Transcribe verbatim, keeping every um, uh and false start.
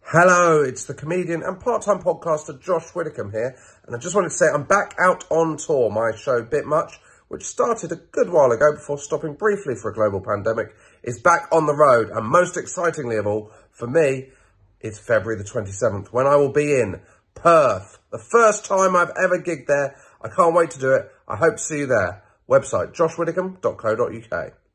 Hello, it's the comedian and part-time podcaster Josh Widdicombe here, and I just wanted to say I'm back out on tour. My show Bit Much, which started a good while ago before stopping briefly for a global pandemic, is back on the road, and most excitingly of all, for me, it's February the twenty-seventh, when I will be in Perth. The first time I've ever gigged there. I can't wait to do it. I hope to see you there. Website josh widdicombe dot co dot uk.